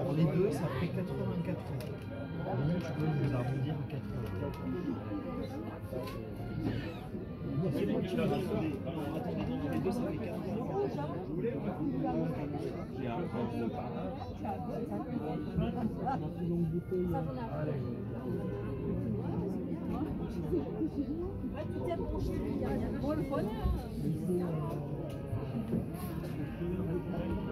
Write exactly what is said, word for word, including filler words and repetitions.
les deux, ça fait quatre-vingt-quatre euros. Donc, je peux vous arrondir à quatre-vingts. C'est moi qui l'ai attendez. Attendez, non, les deux, ça fait quatre-vingts. J'ai un peu. Tout est branché, il y a bon le bonheur.